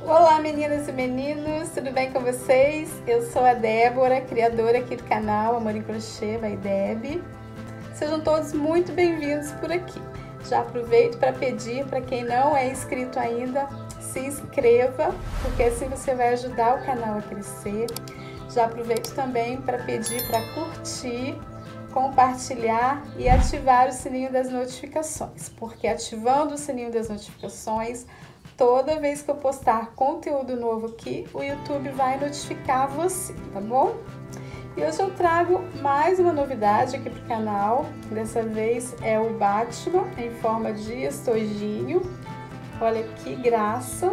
Olá meninas e meninos, tudo bem com vocês? Eu sou a Débora, criadora aqui do canal Amor em Crochê by Deb. Sejam todos muito bem-vindos por aqui. Já aproveito para pedir para quem não é inscrito ainda, se inscreva, porque assim você vai ajudar o canal a crescer. Já aproveito também para pedir para curtir, compartilhar e ativar o sininho das notificações, porque ativando o sininho das notificações, toda vez que eu postar conteúdo novo aqui, o YouTube vai notificar você, tá bom? E hoje eu trago mais uma novidade aqui pro canal. Dessa vez é o Batman em forma de estojinho. Olha que graça!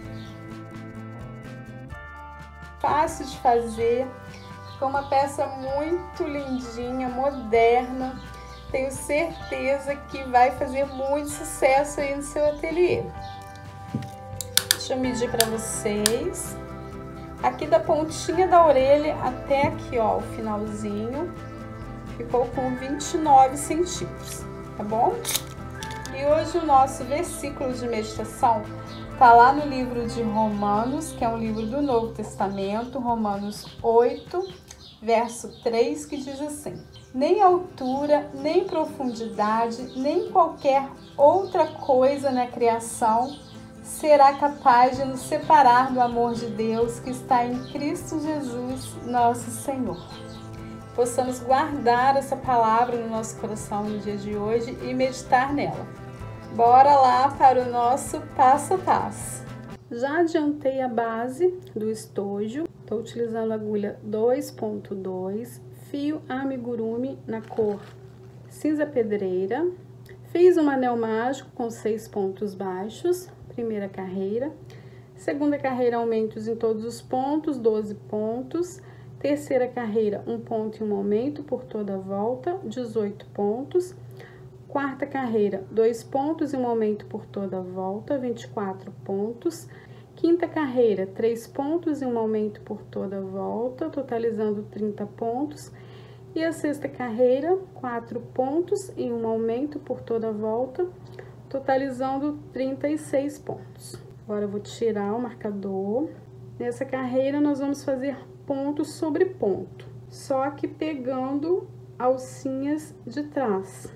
Fácil de fazer, com uma peça muito lindinha, moderna. Tenho certeza que vai fazer muito sucesso aí no seu ateliê. Deixa eu medir para vocês. Aqui da pontinha da orelha até aqui, ó, o finalzinho, ficou com 29 centímetros, tá bom? E hoje o nosso versículo de meditação tá lá no livro de Romanos, que é um livro do Novo Testamento, Romanos 8, verso 3, que diz assim: nem altura, nem profundidade, nem qualquer outra coisa na criação será capaz de nos separar do amor de Deus que está em Cristo Jesus, nosso Senhor. Possamos guardar essa palavra no nosso coração no dia de hoje e meditar nela. Bora lá para o nosso passo a passo. Já adiantei a base do estojo. Estou utilizando a agulha 2.2, fio amigurumi na cor cinza pedreira. Fiz um anel mágico com 6 pontos baixos. Primeira carreira, segunda carreira, aumentos em todos os pontos, 12 pontos, terceira carreira, 1 ponto e 1 aumento por toda a volta, 18 pontos, quarta carreira, 2 pontos e 1 aumento por toda a volta, 24 pontos, quinta carreira, 3 pontos e 1 aumento por toda a volta, totalizando 30 pontos, e a sexta carreira, 4 pontos e 1 aumento por toda a volta, totalizando 36 pontos. Agora eu vou tirar o marcador. Nessa carreira nós vamos fazer ponto sobre ponto, só que pegando alcinhas de trás.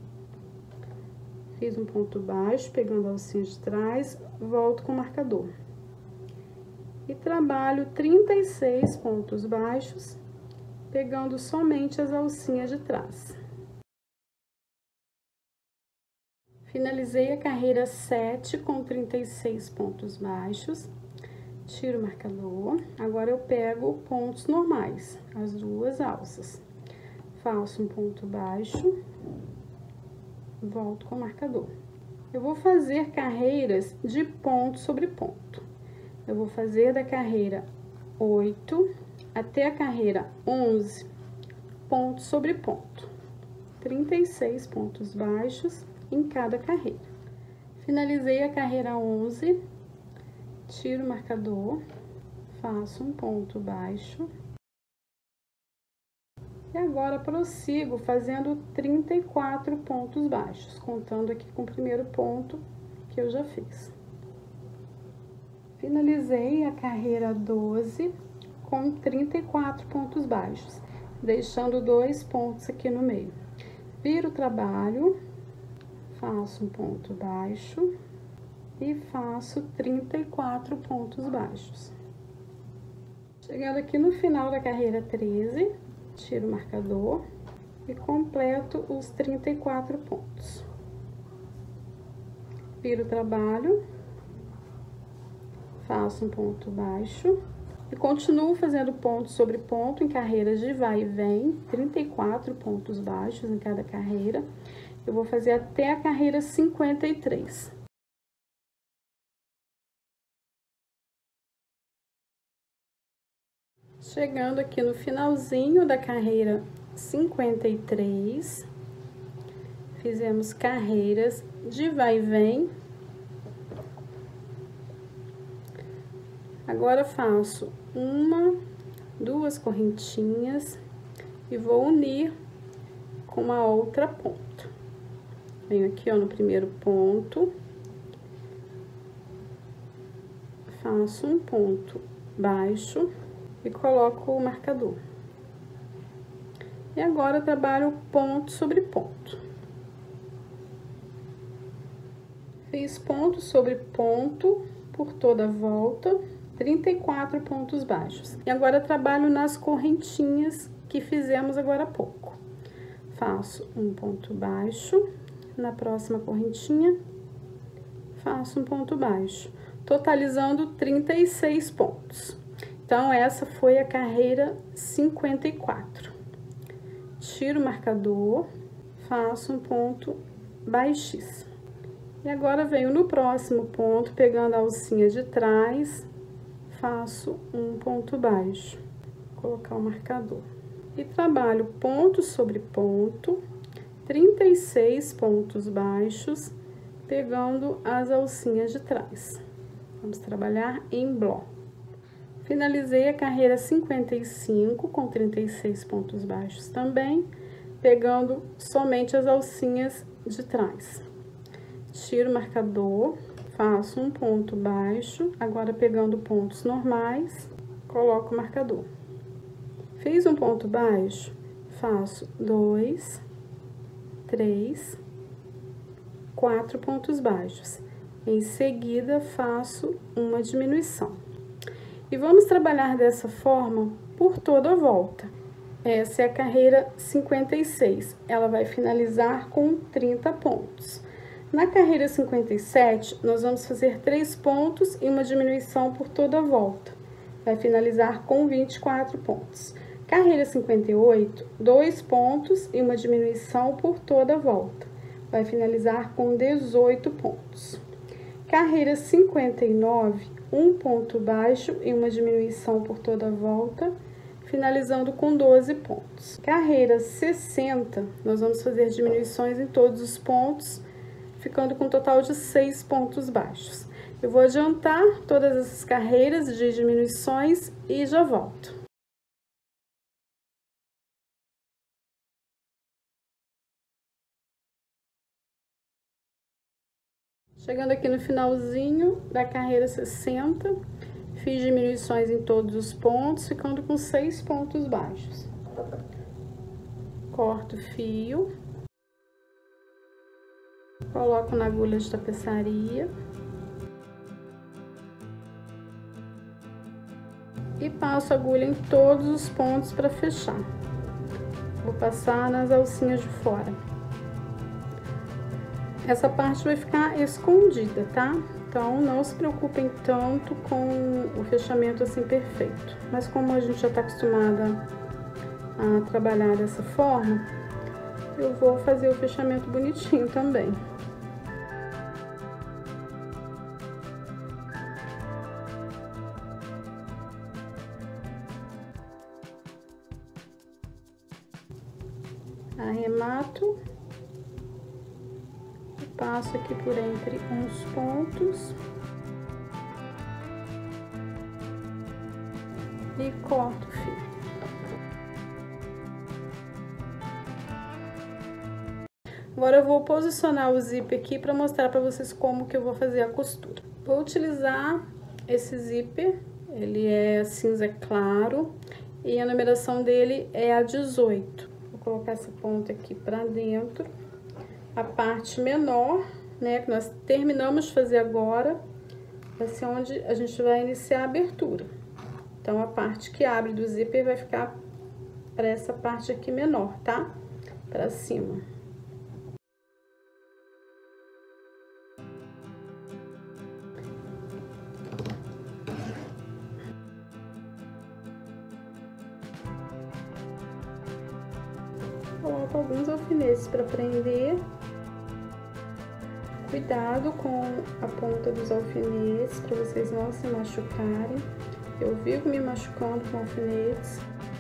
Fiz um ponto baixo, pegando a alcinha de trás, volto com o marcador. E trabalho 36 pontos baixos, pegando somente as alcinhas de trás. Finalizei a carreira 7 com 36 pontos baixos, tiro o marcador. Agora eu pego pontos normais, as duas alças. Faço um ponto baixo, volto com o marcador. Eu vou fazer carreiras de ponto sobre ponto. Eu vou fazer da carreira 8 até a carreira 11, ponto sobre ponto. 36 pontos baixos em cada carreira. Finalizei a carreira 11, tiro o marcador, faço um ponto baixo. E agora prossigo fazendo 34 pontos baixos, contando aqui com o primeiro ponto que eu já fiz. Finalizei a carreira 12 com 34 pontos baixos, deixando 2 pontos aqui no meio. Viro o trabalho, faço um ponto baixo e faço 34 pontos baixos. Chegando aqui no final da carreira 13, tiro o marcador e completo os 34 pontos. Viro o trabalho, faço um ponto baixo e continuo fazendo ponto sobre ponto em carreiras de vai e vem, 34 pontos baixos em cada carreira. Eu vou fazer até a carreira 53. Chegando aqui no finalzinho da carreira 53, fizemos carreiras de vai e vem. Agora faço 1, 2 correntinhas e vou unir com uma outra ponta. Venho aqui, ó, no primeiro ponto, faço um ponto baixo e coloco o marcador. E agora trabalho ponto sobre ponto. Fiz ponto sobre ponto por toda a volta, 34 pontos baixos. E agora trabalho nas correntinhas que fizemos agora há pouco. Faço um ponto baixo, na próxima correntinha, faço um ponto baixo, totalizando 36 pontos. Então, essa foi a carreira 54. Tiro o marcador, faço um ponto baixíssimo. E agora venho no próximo ponto, pegando a alcinha de trás, faço um ponto baixo, vou colocar o marcador. E trabalho ponto sobre ponto, 36 pontos baixos, pegando as alcinhas de trás. Vamos trabalhar em bloco. Finalizei a carreira 55 com 36 pontos baixos também, pegando somente as alcinhas de trás. Tiro o marcador, faço um ponto baixo, agora pegando pontos normais, coloco o marcador. Fiz um ponto baixo, faço 2, 3, 4 pontos baixos. Em seguida, faço uma diminuição. E vamos trabalhar dessa forma por toda a volta. Essa é a carreira 56. Ela vai finalizar com 30 pontos. Na carreira 57, nós vamos fazer 3 pontos e uma diminuição por toda a volta. Vai finalizar com 24 pontos. Carreira 58, 2 pontos e uma diminuição por toda a volta. Vai finalizar com 18 pontos. Carreira 59, 1 ponto baixo e uma diminuição por toda a volta, finalizando com 12 pontos. Carreira 60, nós vamos fazer diminuições em todos os pontos, ficando com um total de 6 pontos baixos. Eu vou adiantar todas essas carreiras de diminuições e já volto. Chegando aqui no finalzinho da carreira 60, fiz diminuições em todos os pontos, ficando com 6 pontos baixos. Corto o fio. Coloco na agulha de tapeçaria. E passo a agulha em todos os pontos para fechar. Vou passar nas alcinhas de fora. Essa parte vai ficar escondida, tá? Então, não se preocupem tanto com o fechamento assim perfeito. Mas como a gente já tá acostumada a trabalhar dessa forma, eu vou fazer o fechamento bonitinho também. Arremato. Passo aqui por entre uns pontos e corto o fio. Agora eu vou posicionar o zíper aqui para mostrar para vocês como que eu vou fazer a costura. Vou utilizar esse zíper, ele é cinza claro e a numeração dele é a 18. Vou colocar essa ponta aqui para dentro. A parte menor, né, que nós terminamos de fazer agora, vai ser onde a gente vai iniciar a abertura. Então, a parte que abre do zíper vai ficar para essa parte aqui menor, tá? Para cima. Coloco alguns alfinetes para prender. Cuidado com a ponta dos alfinetes, para vocês não se machucarem. Eu vivo me machucando com alfinetes.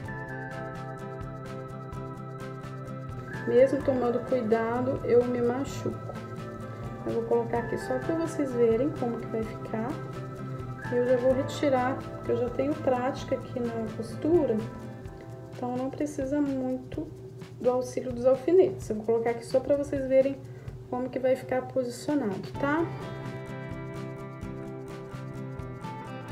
Mesmo tomando cuidado, eu me machuco. Eu vou colocar aqui só para vocês verem como que vai ficar. Eu já vou retirar, porque eu já tenho prática aqui na costura, então não precisa muito do auxílio dos alfinetes. Eu vou colocar aqui só para vocês verem como que vai ficar posicionado, tá?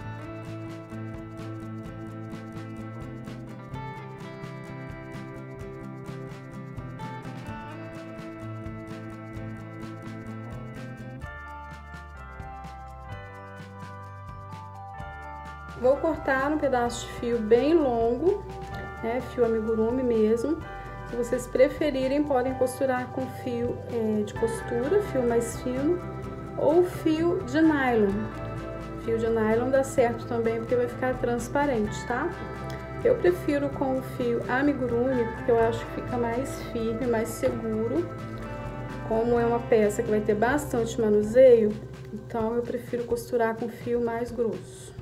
Vou cortar um pedaço de fio bem longo, né, fio amigurumi mesmo. Se vocês preferirem, podem costurar com fio de costura, fio mais fino, ou fio de nylon. Fio de nylon dá certo também, porque vai ficar transparente, tá? Eu prefiro com o fio amigurumi, porque eu acho que fica mais firme, mais seguro. Como é uma peça que vai ter bastante manuseio, então eu prefiro costurar com fio mais grosso.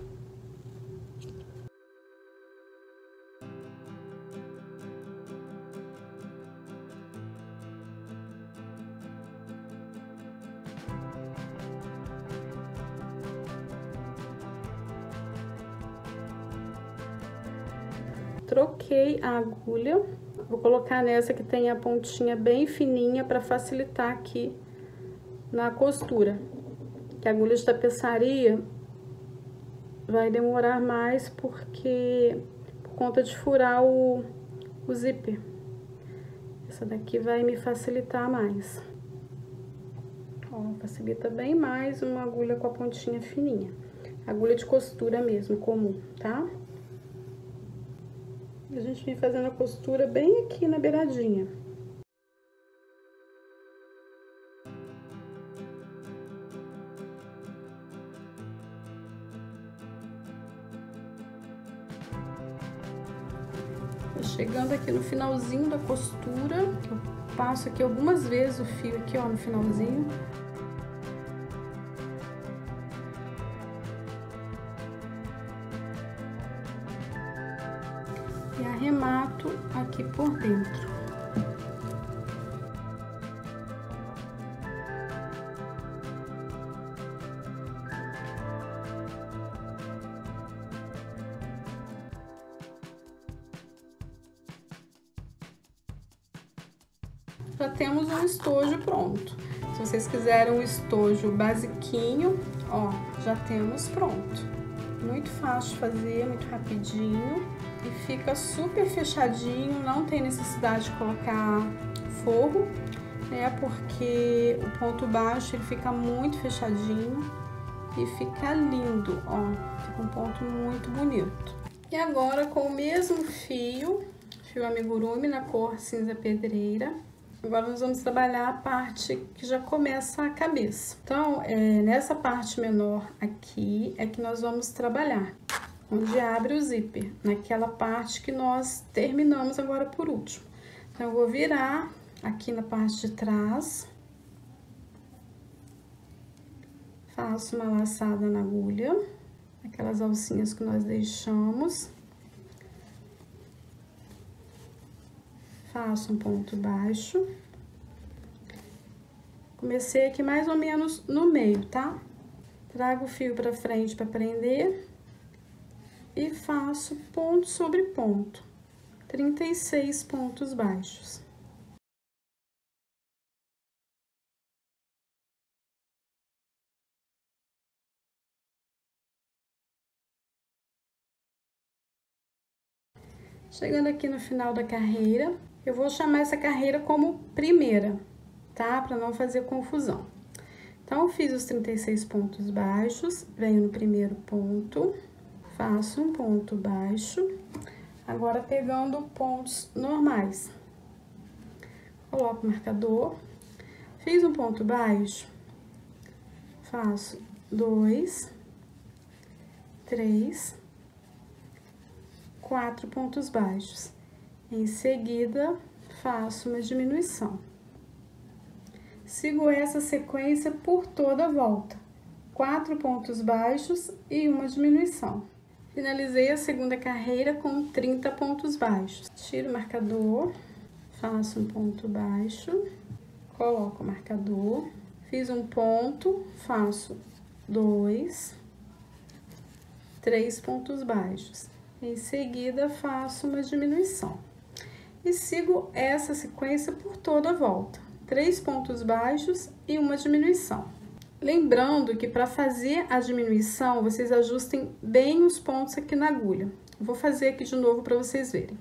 Troquei a agulha, vou colocar nessa que tem a pontinha bem fininha para facilitar aqui na costura. Que a agulha de tapeçaria vai demorar mais por conta de furar o zíper. Essa daqui vai me facilitar mais. Ó, facilita bem mais uma agulha com a pontinha fininha. Agulha de costura mesmo, comum, tá? A gente vem fazendo a costura bem aqui na beiradinha. Chegando aqui no finalzinho da costura, eu passo aqui algumas vezes o fio aqui, ó, no finalzinho. E arremato aqui por dentro. Já temos um estojo pronto. Se vocês quiserem um estojo basiquinho, ó, já temos pronto. Muito fácil de fazer, muito rapidinho. E fica super fechadinho, não tem necessidade de colocar forro, né? Porque o ponto baixo ele fica muito fechadinho e fica lindo, ó. Fica um ponto muito bonito. E agora com o mesmo fio amigurumi na cor cinza pedreira, agora nós vamos trabalhar a parte que já começa a cabeça. Então, nessa parte menor aqui é que nós vamos trabalhar. Onde abre o zíper, naquela parte que nós terminamos agora por último. Então, eu vou virar aqui na parte de trás. Faço uma laçada na agulha, aquelas alcinhas que nós deixamos. Faço um ponto baixo. Comecei aqui mais ou menos no meio, tá? Trago o fio pra frente pra prender. E faço ponto sobre ponto, 36 pontos baixos. Chegando aqui no final da carreira, eu vou chamar essa carreira como primeira, tá? Para não fazer confusão. Então, eu fiz os 36 pontos baixos, venho no primeiro ponto. Faço um ponto baixo, agora pegando pontos normais. Coloco o marcador, fiz um ponto baixo, faço 2, 3, 4 pontos baixos. Em seguida, faço uma diminuição. Sigo essa sequência por toda a volta. 4 pontos baixos e uma diminuição. Finalizei a segunda carreira com 30 pontos baixos. Tiro o marcador, faço um ponto baixo, coloco o marcador, fiz um ponto, faço 2, 3 pontos baixos. Em seguida, faço uma diminuição. E sigo essa sequência por toda a volta. 3 pontos baixos e uma diminuição. Lembrando que para fazer a diminuição, vocês ajustem bem os pontos aqui na agulha. Vou fazer aqui de novo para vocês verem.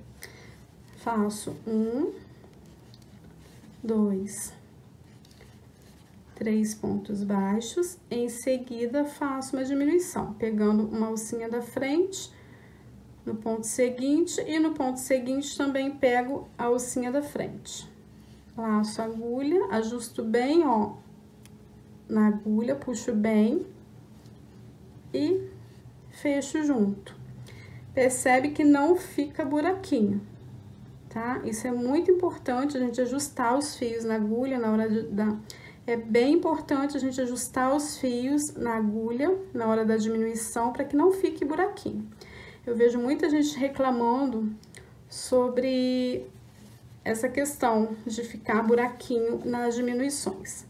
Faço 1, 2, 3 pontos baixos, em seguida faço uma diminuição, pegando uma alcinha da frente no ponto seguinte e no ponto seguinte também pego a alcinha da frente. Laço a agulha, ajusto bem, ó, na agulha, puxo bem e fecho junto. Percebe que não fica buraquinho, tá? Isso é muito importante, a gente ajustar os fios na agulha na hora é bem importante a gente ajustar os fios na agulha na hora da diminuição para que não fique buraquinho. Eu vejo muita gente reclamando sobre essa questão de ficar buraquinho nas diminuições.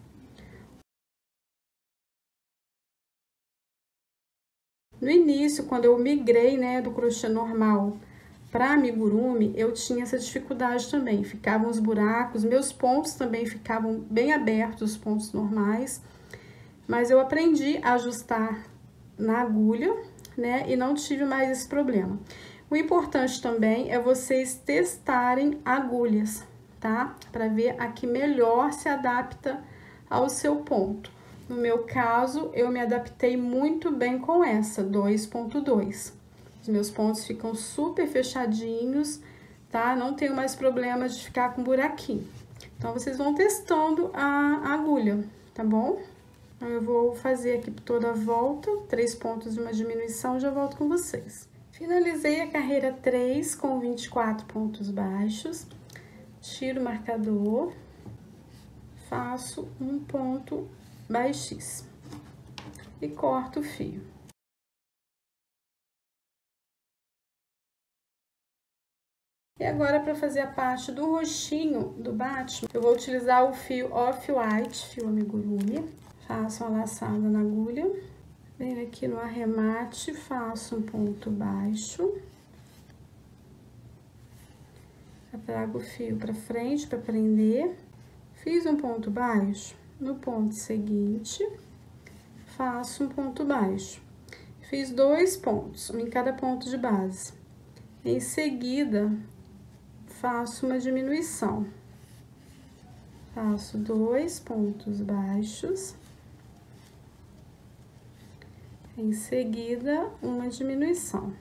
No início, quando eu migrei, né, do crochê normal para amigurumi, eu tinha essa dificuldade também. Ficavam os buracos, meus pontos também ficavam bem abertos, os pontos normais. Mas eu aprendi a ajustar na agulha, né, e não tive mais esse problema. O importante também é vocês testarem agulhas, tá? Para ver a que melhor se adapta ao seu ponto. No meu caso, eu me adaptei muito bem com essa, 2.2. Os meus pontos ficam super fechadinhos, tá? Não tenho mais problema de ficar com buraquinho. Então, vocês vão testando a agulha, tá bom? Eu vou fazer aqui toda a volta, 3 pontos de uma diminuição, já volto com vocês. Finalizei a carreira 3 com 24 pontos baixos, tiro o marcador, faço um ponto baixíssimo e corto o fio. E agora, para fazer a parte do roxinho do Batman, eu vou utilizar o fio Off-White, fio amigurumi. Faço uma laçada na agulha, venho aqui no arremate, faço um ponto baixo. Trago o fio para frente para prender. Fiz um ponto baixo, no ponto seguinte, faço um ponto baixo. Fiz 2 pontos, um em cada ponto de base. Em seguida, faço uma diminuição. Faço 2 pontos baixos. Em seguida, uma diminuição.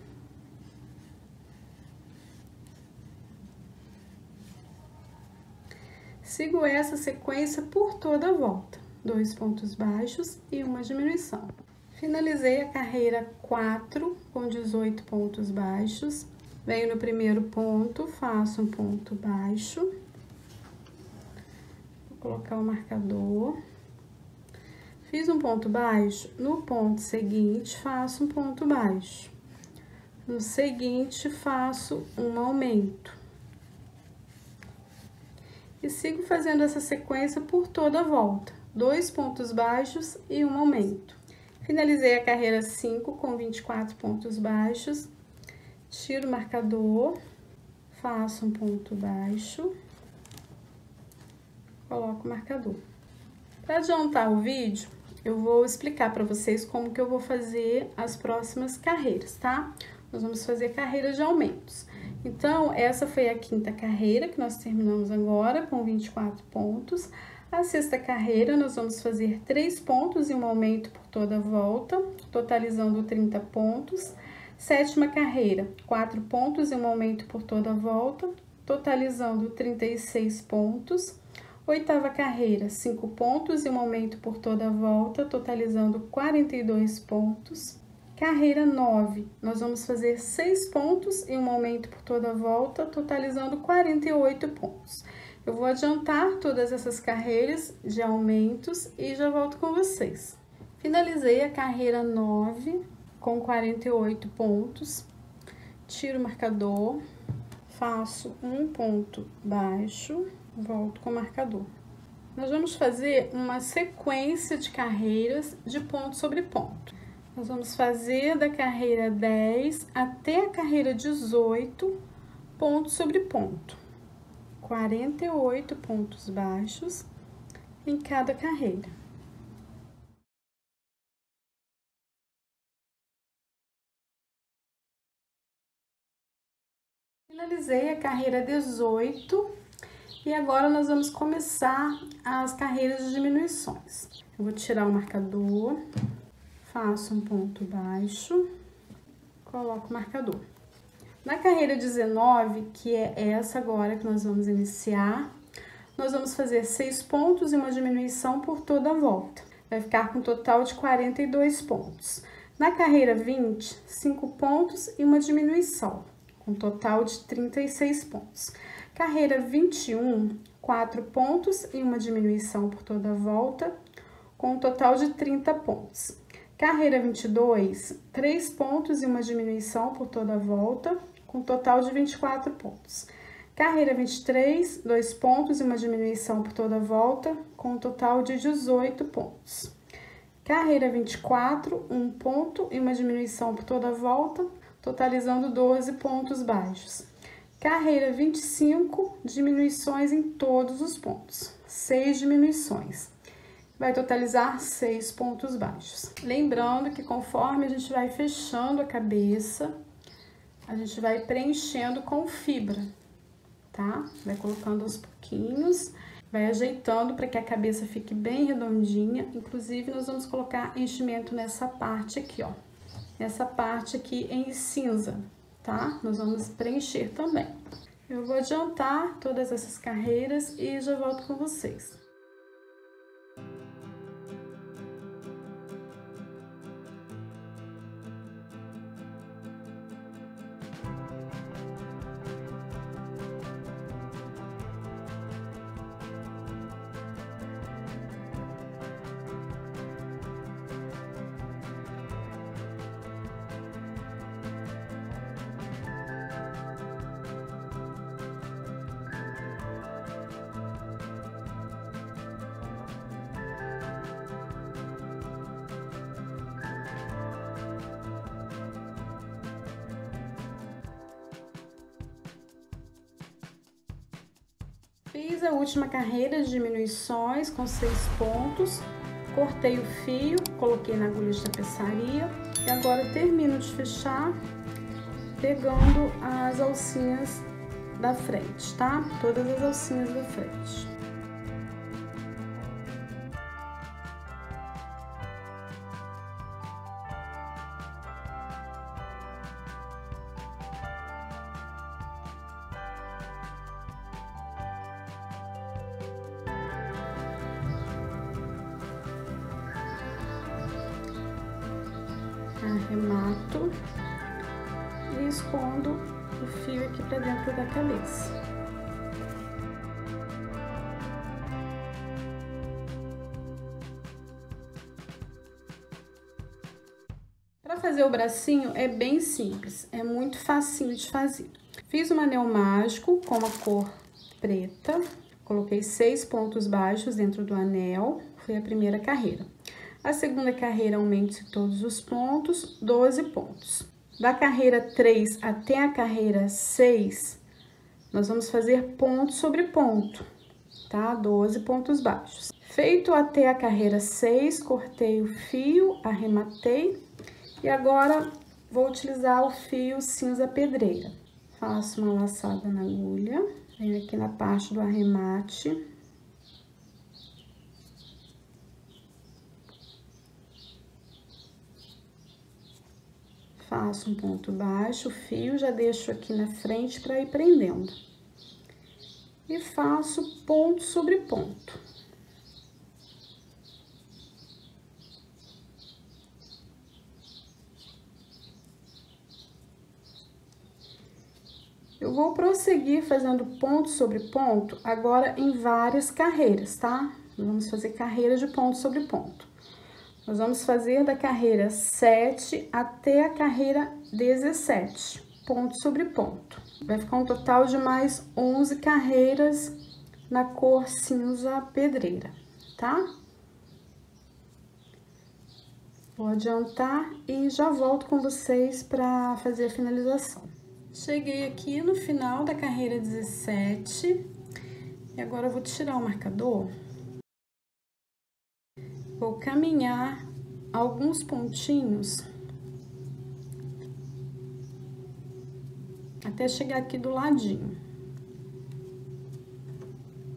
Sigo essa sequência por toda a volta. 2 pontos baixos e uma diminuição. Finalizei a carreira 4 com 18 pontos baixos. Venho no primeiro ponto, faço um ponto baixo. Vou colocar o marcador. Fiz um ponto baixo, no ponto seguinte, faço um ponto baixo. No seguinte, faço um aumento. E sigo fazendo essa sequência por toda a volta. 2 pontos baixos e um aumento. Finalizei a carreira 5 com 24 pontos baixos. Tiro o marcador, faço um ponto baixo. Coloco o marcador. Para adiantar o vídeo, eu vou explicar para vocês como que eu vou fazer as próximas carreiras, tá? Nós vamos fazer carreiras de aumentos. Então, essa foi a 5ª carreira que nós terminamos agora, com 24 pontos. A 6ª carreira, nós vamos fazer 3 pontos e um aumento por toda a volta, totalizando 30 pontos. 7ª carreira, 4 pontos e um aumento por toda a volta, totalizando 36 pontos. 8ª carreira, 5 pontos e um aumento por toda a volta, totalizando 42 pontos. Carreira 9, nós vamos fazer 6 pontos e um aumento por toda a volta, totalizando 48 pontos. Eu vou adiantar todas essas carreiras de aumentos e já volto com vocês. Finalizei a carreira 9 com 48 pontos, tiro o marcador, faço um ponto baixo, volto com o marcador. Nós vamos fazer uma sequência de carreiras de ponto sobre ponto. Nós vamos fazer da carreira 10 até a carreira 18, ponto sobre ponto. 48 pontos baixos em cada carreira. Finalizei a carreira 18 E agora nós vamos começar as carreiras de diminuições. Eu vou tirar o marcador, faço um ponto baixo, coloco o marcador. Na carreira 19, que é essa agora que nós vamos iniciar, nós vamos fazer 6 pontos e uma diminuição por toda a volta. Vai ficar com um total de 42 pontos. Na carreira 20, 5 pontos e uma diminuição, com um total de 36 pontos. Carreira 21, 4 pontos e uma diminuição por toda a volta, com um total de 30 pontos. Carreira 22, 3 pontos e uma diminuição por toda a volta, com um total de 24 pontos. Carreira 23, 2 pontos e uma diminuição por toda a volta, com um total de 18 pontos. Carreira 24, 1 ponto e uma diminuição por toda a volta, totalizando 12 pontos baixos. Carreira 25, diminuições em todos os pontos, 6 diminuições. Vai totalizar 6 pontos baixos. Lembrando que conforme a gente vai fechando a cabeça, a gente vai preenchendo com fibra, tá? Vai colocando aos pouquinhos, vai ajeitando para que a cabeça fique bem redondinha. Inclusive, nós vamos colocar enchimento nessa parte aqui, ó. Nessa parte aqui em cinza, tá? Nós vamos preencher também. Eu vou adiantar todas essas carreiras e já volto com vocês. Fiz a última carreira de diminuições com 6 pontos, cortei o fio, coloquei na agulha de tapeçaria e agora termino de fechar pegando as alcinhas da frente, tá? Todas as alcinhas da frente. Arremato e escondo o fio aqui para dentro da cabeça. Para fazer o bracinho é bem simples, é muito facinho de fazer. Fiz um anel mágico com a cor preta, coloquei 6 pontos baixos dentro do anel, foi a primeira carreira. A segunda carreira, aumente todos os pontos, 12 pontos. Da carreira 3 até a carreira 6, nós vamos fazer ponto sobre ponto, tá? 12 pontos baixos. Feito até a carreira 6, cortei o fio, arrematei e agora vou utilizar o fio cinza pedreira. Faço uma laçada na agulha, venho aqui na parte do arremate. Faço um ponto baixo, o fio já deixo aqui na frente para ir prendendo. E faço ponto sobre ponto. Eu vou prosseguir fazendo ponto sobre ponto agora em várias carreiras, tá? Vamos fazer carreira de ponto sobre ponto. Nós vamos fazer da carreira 7 até a carreira 17, ponto sobre ponto. Vai ficar um total de mais 11 carreiras na cor cinza pedreira, tá? Vou adiantar e já volto com vocês para fazer a finalização. Cheguei aqui no final da carreira 17 e agora eu vou tirar o marcador. Vou caminhar alguns pontinhos até chegar aqui do ladinho.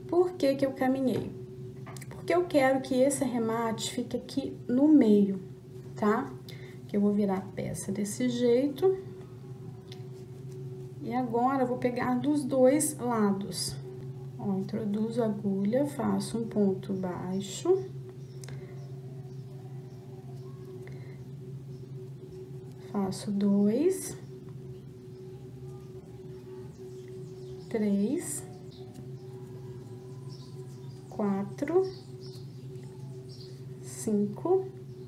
Por que que eu caminhei? Porque eu quero que esse arremate fique aqui no meio, tá? Que eu vou virar a peça desse jeito. E agora, eu vou pegar dos dois lados. Ó, introduzo a agulha, faço um ponto baixo. Faço 2, 3, 4, 5,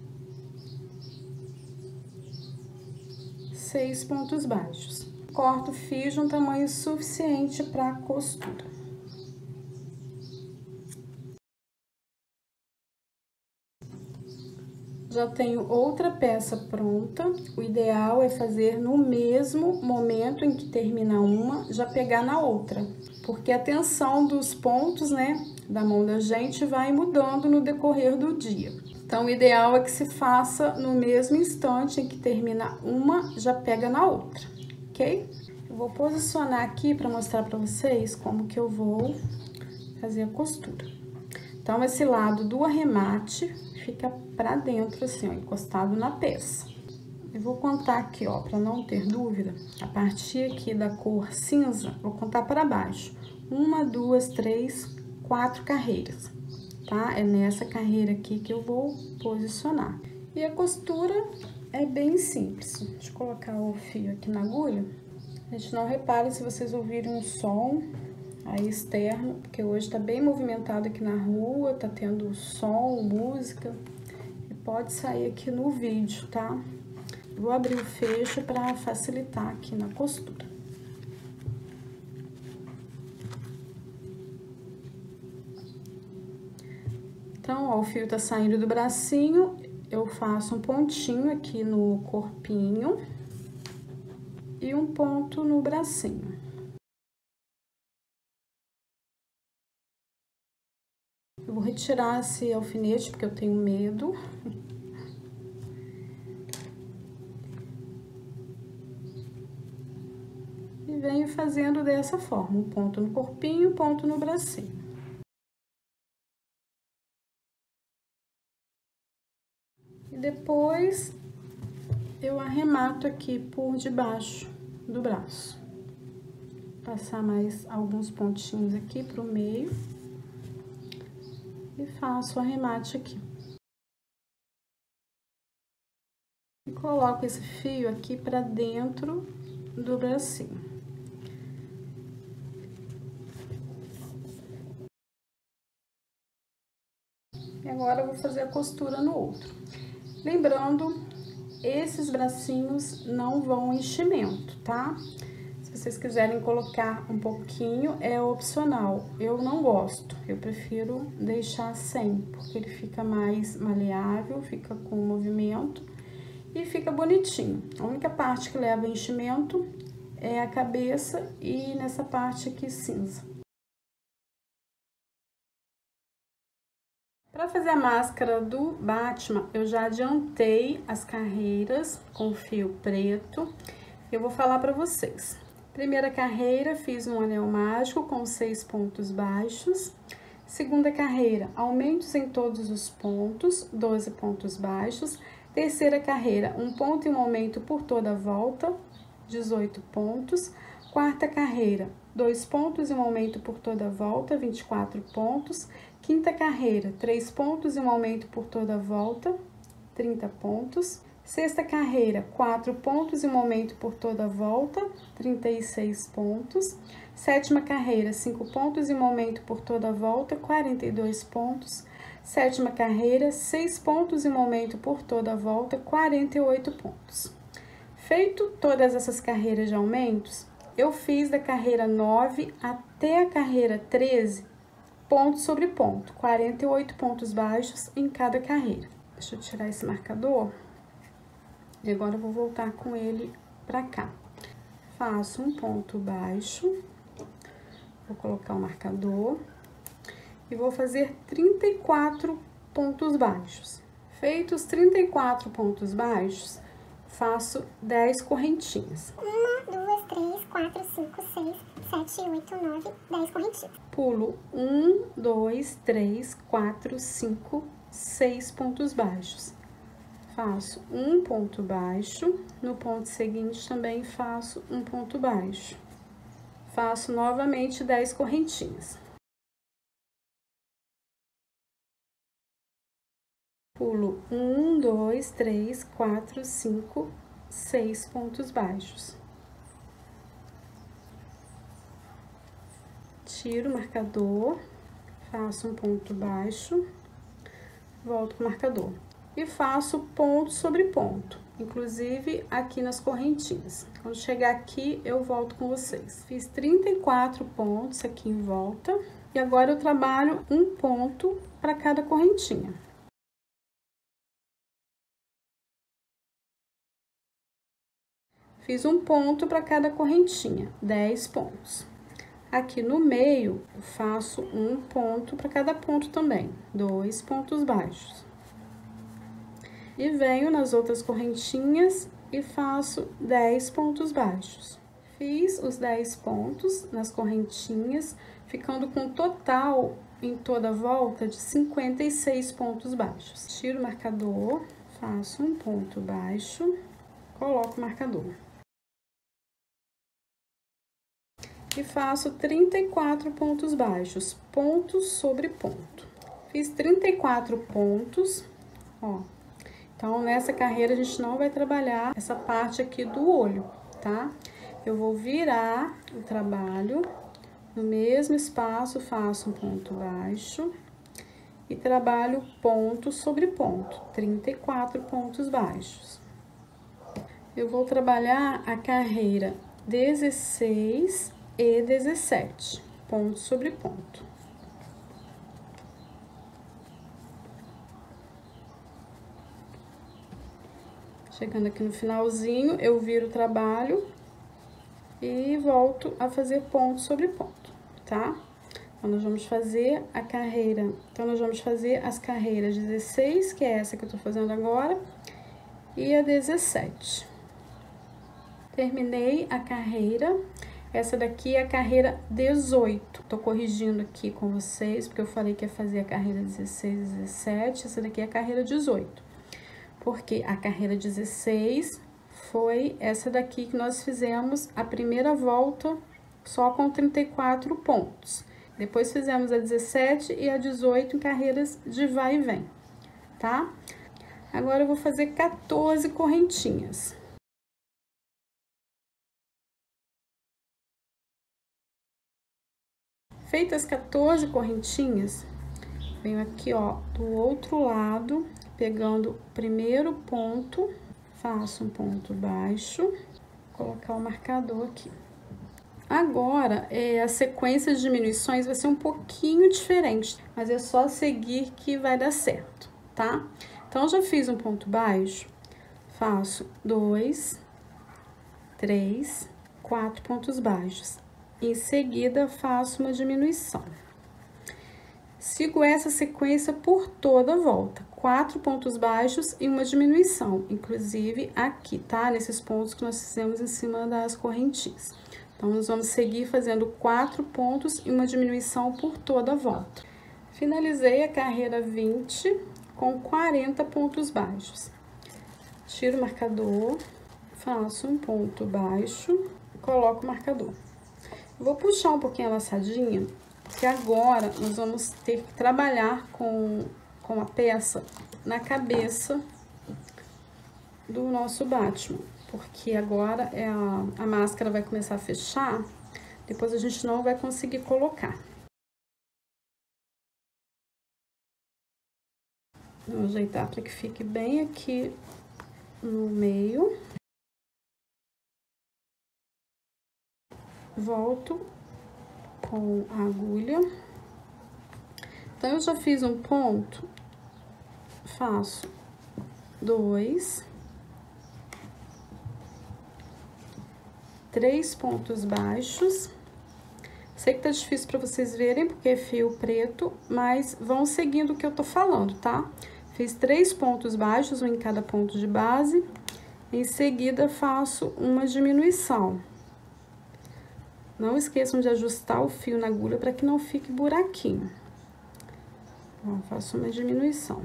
6 pontos baixos. Corto o fio de um tamanho suficiente para costura. Já tenho outra peça pronta. O ideal é fazer no mesmo momento em que termina uma, já pegar na outra. Porque a tensão dos pontos, né, da mão da gente vai mudando no decorrer do dia. Então, o ideal é que se faça no mesmo instante em que termina uma, já pega na outra, ok? Eu vou posicionar aqui para mostrar para vocês como que eu vou fazer a costura. Então, esse lado do arremate fica pra dentro, assim, ó, encostado na peça. Eu vou contar aqui, ó, pra não ter dúvida, a partir aqui da cor cinza, vou contar para baixo. 1, 2, 3, 4 carreiras, tá? É nessa carreira aqui que eu vou posicionar. E a costura é bem simples. Deixa eu colocar o fio aqui na agulha. A gente não repare se vocês ouvirem um som aí externo, porque hoje tá bem movimentado aqui na rua, tá tendo som, música, e pode sair aqui no vídeo, tá? Vou abrir o fecho para facilitar aqui na costura. Então, ó, o fio tá saindo do bracinho, eu faço um pontinho aqui no corpinho e um ponto no bracinho. Eu vou retirar esse alfinete, porque eu tenho medo. E venho fazendo dessa forma, um ponto no corpinho, um ponto no bracinho. E depois, eu arremato aqui por debaixo do braço. Passar mais alguns pontinhos aqui pro meio. E faço o arremate aqui. E coloco esse fio aqui pra dentro do bracinho. E agora eu vou fazer a costura no outro. Lembrando, esses bracinhos não vão enchimento, tá? Se vocês quiserem colocar um pouquinho, é opcional. Eu não gosto, eu prefiro deixar sem, porque ele fica mais maleável, fica com movimento e fica bonitinho. A única parte que leva enchimento é a cabeça e nessa parte aqui cinza. Para fazer a máscara do Batman, eu já adiantei as carreiras com fio preto. Eu vou falar para vocês. Primeira carreira, fiz um anel mágico com 6 pontos baixos. Segunda carreira, aumentos em todos os pontos, 12 pontos baixos. Terceira carreira, um ponto e um aumento por toda a volta, 18 pontos. Quarta carreira, 2 pontos e um aumento por toda a volta, 24 pontos. Quinta carreira, 3 pontos e um aumento por toda a volta, 30 pontos. Sexta carreira, 4 pontos e um aumento por toda a volta, 36 pontos. Sétima carreira, 5 pontos e um aumento por toda a volta, 42 pontos. Sétima carreira, 6 pontos e um aumento por toda a volta, 48 pontos. Feito todas essas carreiras de aumentos, eu fiz da carreira 9 até a carreira 13, ponto sobre ponto, 48 pontos baixos em cada carreira. Deixa eu tirar esse marcador. E agora eu vou voltar com ele pra cá. Faço um ponto baixo, vou colocar o marcador e vou fazer 34 pontos baixos. Feitos 34 pontos baixos, faço 10 correntinhas. 1, 2, 3, 4, 5, 6, 7, 7, 8, 9, 10 correntinhas. Pulo 1, 2, 3, 4, 5, 6 pontos baixos. Faço um ponto baixo, no ponto seguinte também faço um ponto baixo. Faço novamente 10 correntinhas. Pulo 1, 2, 3, 4, 5, 6 pontos baixos. Tiro o marcador, faço um ponto baixo, volto pro marcador. E faço ponto sobre ponto, inclusive aqui nas correntinhas. Quando chegar aqui, eu volto com vocês. Fiz 34 pontos aqui em volta. E agora eu trabalho um ponto para cada correntinha. Fiz um ponto para cada correntinha, 10 pontos. Aqui no meio, eu faço um ponto para cada ponto também, 2 pontos baixos. E venho nas outras correntinhas e faço 10 pontos baixos. Fiz os 10 pontos nas correntinhas, ficando com um total em toda a volta de 56 pontos baixos. Tiro o marcador, faço um ponto baixo, coloco o marcador. E faço 34 pontos baixos, ponto sobre ponto. Fiz 34 pontos, ó. Então, nessa carreira, a gente não vai trabalhar essa parte aqui do olho, tá? Eu vou virar o trabalho, no mesmo espaço, faço um ponto baixo e trabalho ponto sobre ponto, 34 pontos baixos. Eu vou trabalhar a carreira 16 e 17, ponto sobre ponto. Chegando aqui no finalzinho, eu viro o trabalho e volto a fazer ponto sobre ponto, tá? Então, nós vamos fazer a carreira, então, nós vamos fazer as carreiras 16, que é essa que eu tô fazendo agora, e a 17. Terminei a carreira. Essa daqui é a carreira 18. Tô corrigindo aqui com vocês, porque eu falei que ia fazer a carreira 16 e 17. Essa daqui é a carreira 18. Porque a carreira 16 foi essa daqui que nós fizemos a primeira volta só com 34 pontos. Depois fizemos a 17 e a 18 em carreiras de vai e vem, tá? Agora eu vou fazer 14 correntinhas. Feitas 14 correntinhas, venho aqui, ó, do outro lado, pegando o primeiro ponto, faço um ponto baixo, vou colocar o marcador aqui. Agora, a sequência de diminuições vai ser um pouquinho diferente, mas é só seguir que vai dar certo, tá? Então, já fiz um ponto baixo, faço 2, 3, 4 pontos baixos. Em seguida, faço uma diminuição. Sigo essa sequência por toda a volta. 4 pontos baixos e uma diminuição, inclusive aqui, tá? Nesses pontos que nós fizemos em cima das correntinhas. Então, nós vamos seguir fazendo 4 pontos e uma diminuição por toda a volta. Finalizei a carreira 20 com 40 pontos baixos. Tiro o marcador, faço um ponto baixo, coloco o marcador. Vou puxar um pouquinho a laçadinha, porque agora nós vamos ter que trabalhar com a peça na cabeça do nosso Batman, porque agora a máscara vai começar a fechar, depois a gente não vai conseguir colocar. Vou ajeitar para que fique bem aqui no meio. Volto com a agulha. Então, eu já fiz um ponto, faço 2, 3 pontos baixos. Sei que tá difícil para vocês verem, porque é fio preto, mas vão seguindo o que eu tô falando, tá? Fiz 3 pontos baixos, um em cada ponto de base. Em seguida, faço uma diminuição. Não esqueçam de ajustar o fio na agulha para que não fique buraquinho. Então, faço uma diminuição.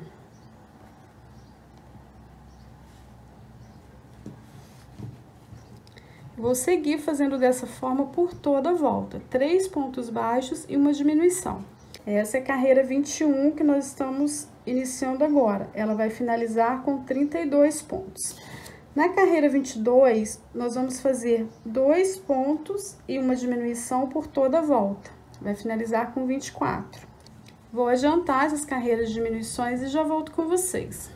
Vou seguir fazendo dessa forma por toda a volta. 3 pontos baixos e uma diminuição. Essa é a carreira 21 que nós estamos iniciando agora. Ela vai finalizar com 32 pontos. Na carreira 22, nós vamos fazer 2 pontos e uma diminuição por toda a volta. Vai finalizar com 24. Vou adiantar essas carreiras de diminuições e já volto com vocês.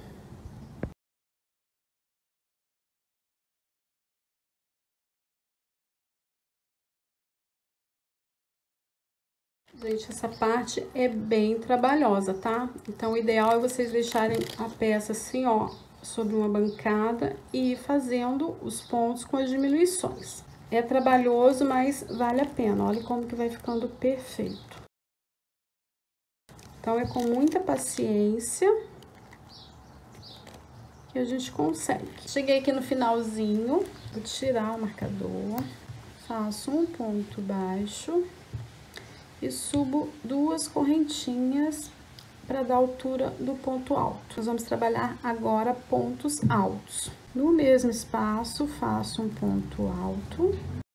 Gente, essa parte é bem trabalhosa, tá? Então, o ideal é vocês deixarem a peça assim, ó, sobre uma bancada e ir fazendo os pontos com as diminuições. É trabalhoso, mas vale a pena. Olha como que vai ficando perfeito. Então, é com muita paciência que a gente consegue. Cheguei aqui no finalzinho, vou tirar o marcador, faço um ponto baixo e subo 2 correntinhas para dar a altura do ponto alto. Nós vamos trabalhar agora pontos altos. No mesmo espaço, faço um ponto alto.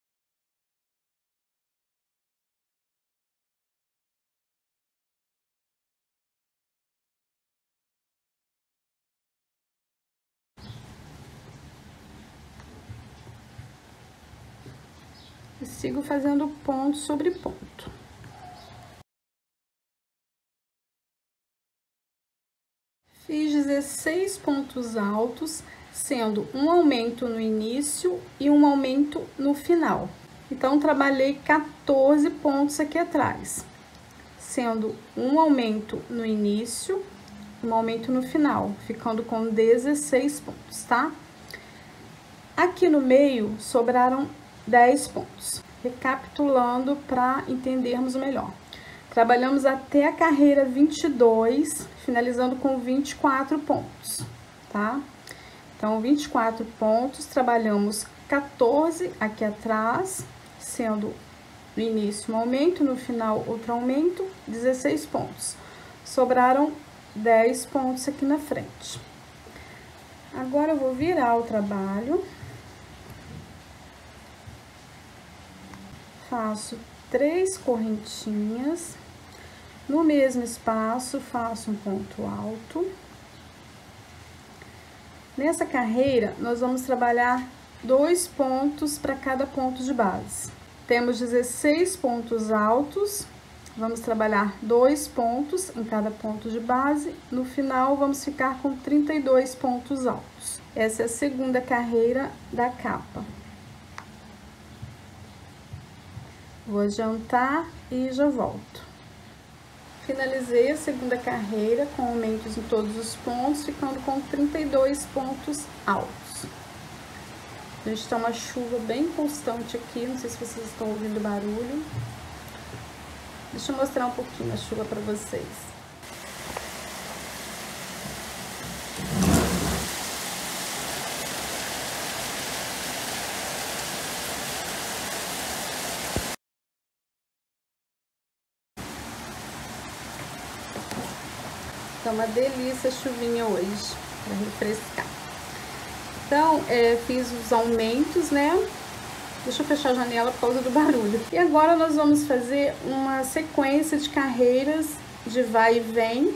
E sigo fazendo ponto sobre ponto. Fiz 16 pontos altos, sendo um aumento no início e um aumento no final. Então, trabalhei 14 pontos aqui atrás, sendo um aumento no início e um aumento no final, ficando com 16 pontos, tá? Aqui no meio, sobraram 10 pontos. Recapitulando para entendermos melhor. Trabalhamos até a carreira 22, finalizando com 24 pontos, tá? Então, 24 pontos, trabalhamos 14 aqui atrás, sendo no início um aumento, no final outro aumento, 16 pontos. Sobraram 10 pontos aqui na frente. Agora, eu vou virar o trabalho. Faço 3 correntinhas. No mesmo espaço, faço um ponto alto. Nessa carreira, nós vamos trabalhar 2 pontos para cada ponto de base. Temos 16 pontos altos, vamos trabalhar 2 pontos em cada ponto de base. No final, vamos ficar com 32 pontos altos. Essa é a segunda carreira da capa. Vou adiantar e já volto. Finalizei a segunda carreira com aumentos em todos os pontos, ficando com 32 pontos altos. A gente tá uma chuva bem constante aqui, não sei se vocês estão ouvindo barulho. Deixa eu mostrar um pouquinho a chuva para vocês. Tá uma delícia a chuvinha hoje, para refrescar. Então, fiz os aumentos, né? Deixa eu fechar a janela por causa do barulho. E agora nós vamos fazer uma sequência de carreiras de vai e vem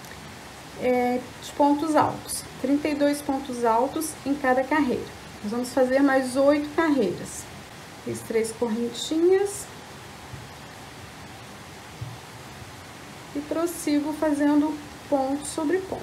de pontos altos. 32 pontos altos em cada carreira. Nós vamos fazer mais 8 carreiras. Fiz 3 correntinhas. E prossigo fazendo ponto sobre ponto.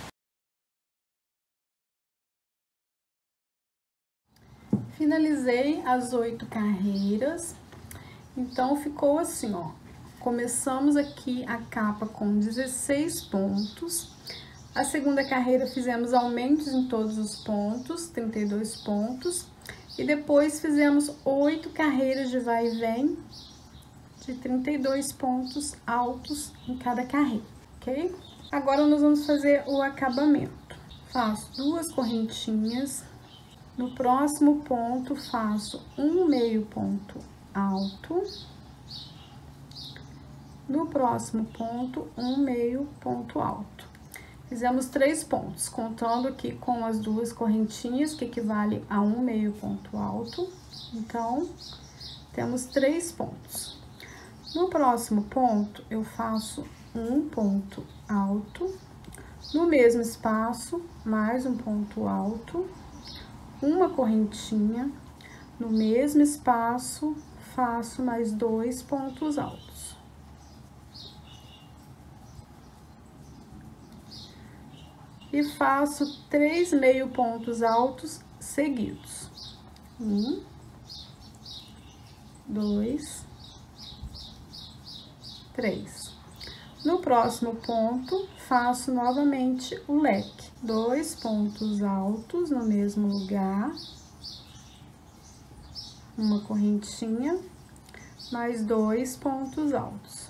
Finalizei as 8 carreiras, então ficou assim, ó. Começamos aqui a capa com 16 pontos. A segunda carreira fizemos aumentos em todos os pontos, 32 pontos. E depois fizemos 8 carreiras de vai e vem, de 32 pontos altos em cada carreira, ok? Agora, nós vamos fazer o acabamento. Faço 2 correntinhas. No próximo ponto, faço um meio ponto alto. No próximo ponto, um meio ponto alto. Fizemos 3 pontos, contando aqui com as 2 correntinhas, que equivale a um meio ponto alto. Então, temos 3 pontos. No próximo ponto, eu faço um ponto alto. No mesmo espaço, mais um ponto alto, uma correntinha. No mesmo espaço, faço mais 2 pontos altos. E faço 3 meio pontos altos seguidos. 1, 2, 3. No próximo ponto, faço novamente o leque. 2 pontos altos no mesmo lugar. Uma correntinha, mais 2 pontos altos.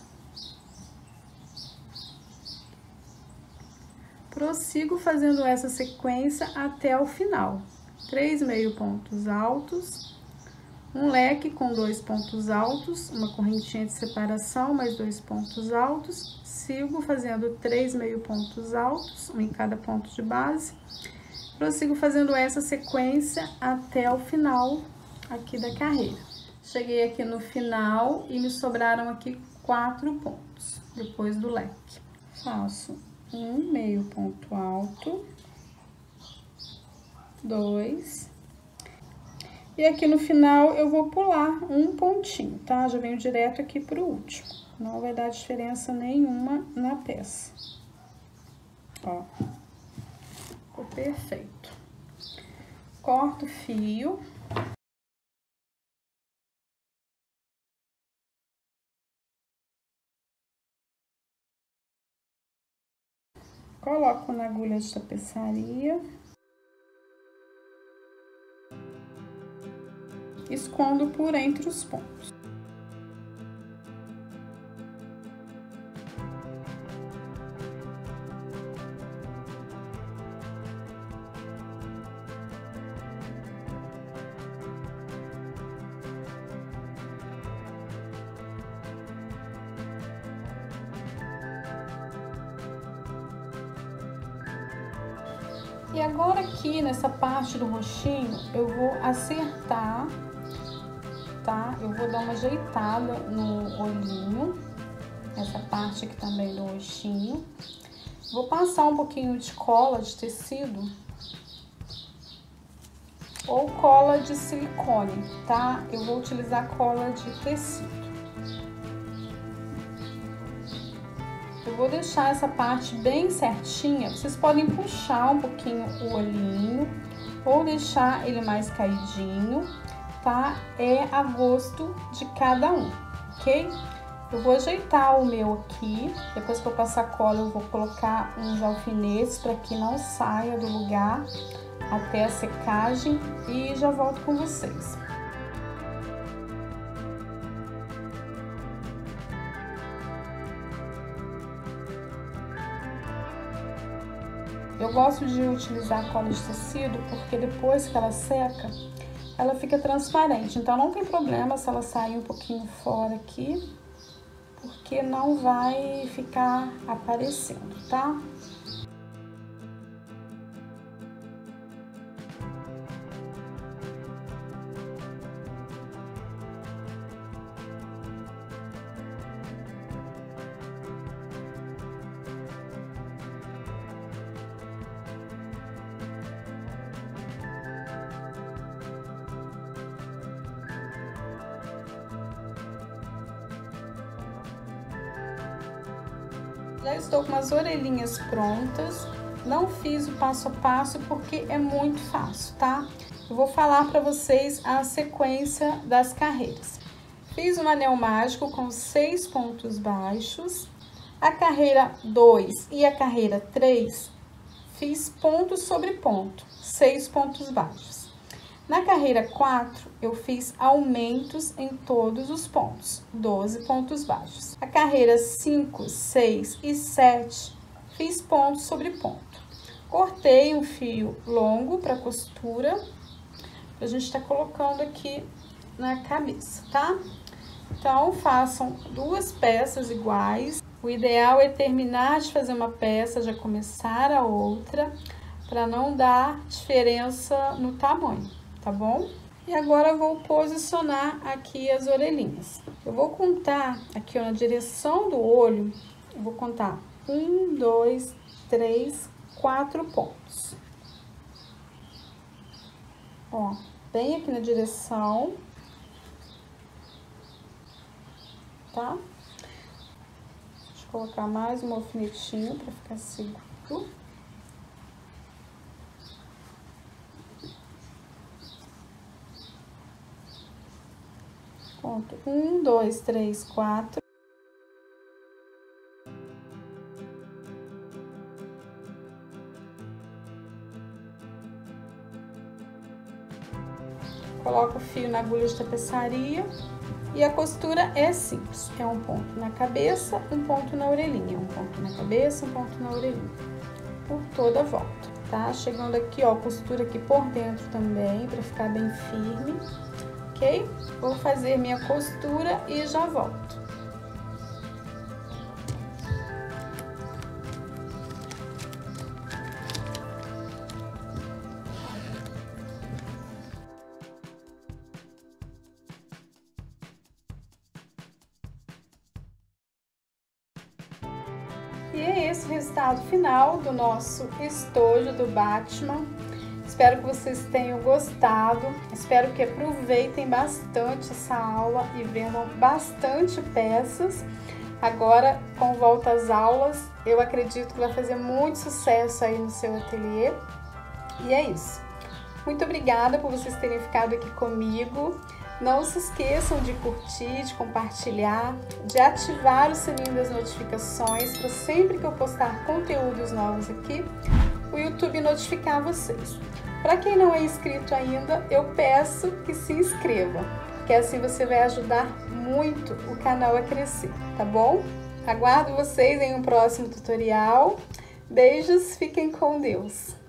Prossigo fazendo essa sequência até o final. 3 meio pontos altos, um leque com 2 pontos altos, uma correntinha de separação, mais 2 pontos altos. Sigo fazendo 3 meio pontos altos, um em cada ponto de base. Prossigo fazendo essa sequência até o final aqui da carreira. Cheguei aqui no final e me sobraram aqui 4 pontos, depois do leque. Faço um meio ponto alto, 2, e aqui no final eu vou pular um pontinho, tá? Já venho direto aqui pro último, não vai dar diferença nenhuma na peça. Ó, ficou perfeito. Corto o fio. Coloco na agulha de tapeçaria. Escondo por entre os pontos. E agora aqui, nessa parte do roxinho, eu vou acertar, tá? Eu vou dar uma ajeitada no olhinho, essa parte aqui também do roxinho. Vou passar um pouquinho de cola de tecido ou cola de silicone, tá? Eu vou utilizar cola de tecido. Eu vou deixar essa parte bem certinha. Vocês podem puxar um pouquinho o olhinho ou deixar ele mais caidinho, tá? É a gosto de cada um, ok? Eu vou ajeitar o meu aqui. Depois que eu passar cola, eu vou colocar uns alfinetes para que não saia do lugar até a secagem e já volto com vocês. Eu gosto de utilizar cola de tecido porque depois que ela seca, ela fica transparente. Então, não tem problema se ela sair um pouquinho fora aqui, porque não vai ficar aparecendo, tá? Já estou com as orelhinhas prontas. Não fiz o passo a passo porque é muito fácil, tá? Eu vou falar para vocês a sequência das carreiras. Fiz um anel mágico com 6 pontos baixos. A carreira 2 e a carreira 3, fiz ponto sobre ponto, 6 pontos baixos. Na carreira 4, eu fiz aumentos em todos os pontos, 12 pontos baixos. A carreira 5, 6 e 7, fiz ponto sobre ponto. Cortei um fio longo para costura. A gente tá colocando aqui na cabeça, tá? Então, façam 2 peças iguais. O ideal é terminar de fazer uma peça, já começar a outra, para não dar diferença no tamanho, tá bom? E agora eu vou posicionar aqui as orelhinhas. Eu vou contar aqui, ó, na direção do olho, eu vou contar 1, 2, 3, 4 pontos. Ó, bem aqui na direção, tá? Deixa eu colocar mais um alfinetinho para ficar seguro. Ponto 1, 2, 3, 4. Coloco o fio na agulha de tapeçaria e a costura é simples. É um ponto na cabeça, um ponto na orelhinha. Um ponto na cabeça, um ponto na orelhinha. Por toda a volta, tá? Chegando aqui, ó, costura aqui por dentro também, pra ficar bem firme. Ok? Vou fazer minha costura e já volto. E é esse o resultado final do nosso estojo do Batman. Espero que vocês tenham gostado, espero que aproveitem bastante essa aula e vendam bastante peças. Agora, com volta às aulas, eu acredito que vai fazer muito sucesso aí no seu ateliê. E é isso. Muito obrigada por vocês terem ficado aqui comigo. Não se esqueçam de curtir, de compartilhar, de ativar o sininho das notificações para sempre que eu postar conteúdos novos aqui, o YouTube notificar vocês. Para quem não é inscrito ainda, eu peço que se inscreva, porque assim você vai ajudar muito o canal a crescer, tá bom? Aguardo vocês em um próximo tutorial. Beijos, fiquem com Deus!